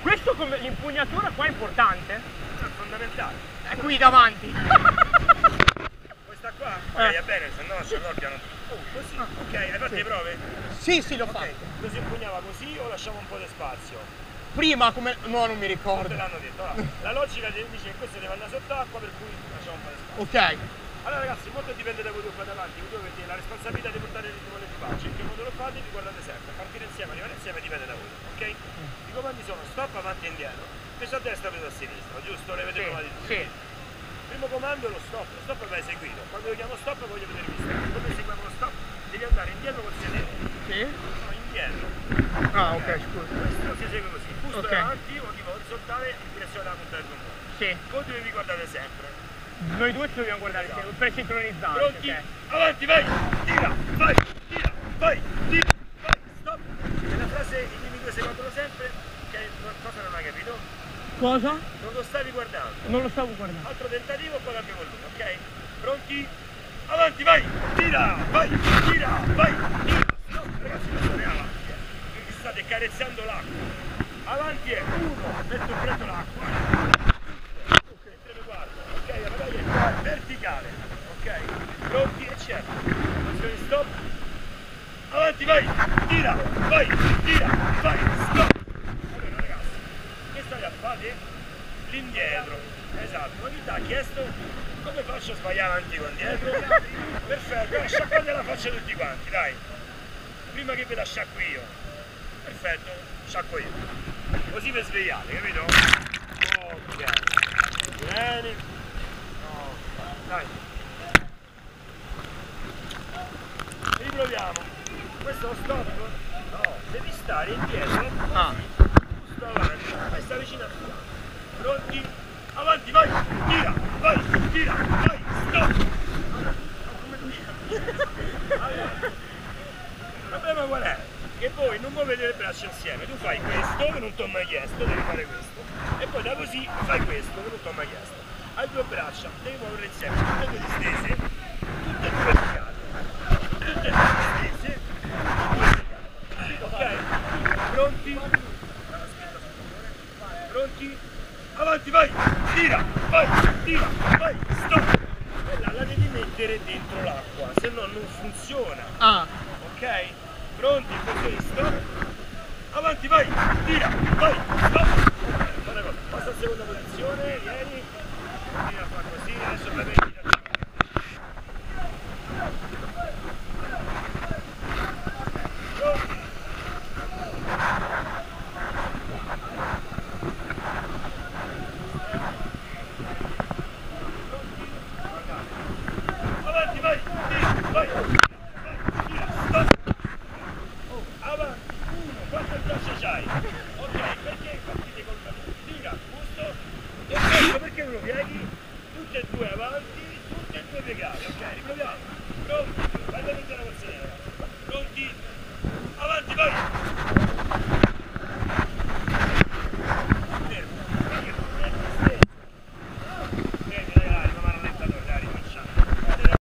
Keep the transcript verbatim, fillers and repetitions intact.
questo come l'impugnatura qua è importante? È fondamentale. È qui davanti. Questa qua? Ok, va bene, se no c'è l'organo. Oh, così. Ok, hai fatto le prove? Sì, sì, l'ho Ok, fatto. lo si impugnava così o lasciamo un po' di spazio? Prima come... no, non mi Non te ricordo. l'hanno detto. Allora, la logica dice che questo deve andare sott'acqua, per cui lasciamo un po' di spazio. Ok. Allora ragazzi, molto dipende da voi due qua davanti, voi avete la responsabilità di portare il ritmo all'equipaggio, in che modo lo fate vi guardate sempre, partire insieme, arrivare insieme dipende da voi, ok? I comandi sono stop, avanti e indietro, preso a destra, preso a sinistra, giusto? Le avete Sì, provati tutti? sì. Primo comando è lo stop, lo stop va eseguito, quando io chiamo stop voglio vedere il mistero, come eseguiamo lo stop? Devi andare indietro col sedere, Sì? no, indietro. Ah, ok, scusa. Questo si esegue così, busto Ok. davanti o tipo orizzontale in direzione della punta del trombone. Sì. Voi due vi guardate sempre. Noi due ci dobbiamo guardare Esatto. insieme, per sincronizzare. Pronti? Ok. Avanti, vai! Tira, vai, tira, vai, tira, vai, stop! Nella frase i primi due secondano sempre, che cosa non hai capito? Cosa? Non lo stavi guardando. Non lo stavo guardando. Altro tentativo, poi cambio volume, ok? Pronti? Avanti, vai! Tira, vai, tira, vai, tira! Stop, ragazzi, questo non è avanti, eh. Vi state carezzando l'acqua. Avanti è uno, metto preso l'acqua. Ok, la medaglia è verticale, ok? Pronti e certo. Azione stop. Avanti, vai! Tira! Vai! Tira! Vai! Stop! Allora ragazzi, che state a fare? L'indietro. Esatto, ogni ha chiesto come faccio a sbagliare avanti con dietro? Perfetto, sciacquate la faccia tutti quanti, dai! Prima che ve la sciacqui io. Perfetto, sciacquo io. Così vi svegliate, capito? Ok. Bene. Dai, riproviamo. Questo è lo stop? No, devi stare indietro, Ah. giusto avanti, questa vicina a tua. Pronti? Avanti, vai, tira, vai, tira, vai, stop! Allora, il problema qual è? Che voi non muovete le braccia insieme, tu fai questo che non ti ho mai chiesto, devi fare questo, e poi da così fai questo che non ti ho mai chiesto. Hai due braccia, devi muoverle insieme, tutte e due distese, tutte e due verticali, tutte e due distese, tutte e due verticali. Ok? Pronti? Pronti? Avanti, vai! Tira! Vai! Tira! Vai! Stop! Quella la devi mettere dentro l'acqua, se no non funziona. Ah. Ok? Pronti? Così, stop! Avanti, vai! Tira! Vai! Stop! Fai una cosa, passa in seconda posizione, vieni. Continua a fare così, adesso la vedi da avanti, vai, tira, vai, vai, tira, stop. Oh, avanti, uno, quante braccia c'hai? Ok, perché partite col capo? Tira, giusto? E questo perché non lo pieghi? Tutte e due avanti, tutte e due piegate, ok, riproviamo.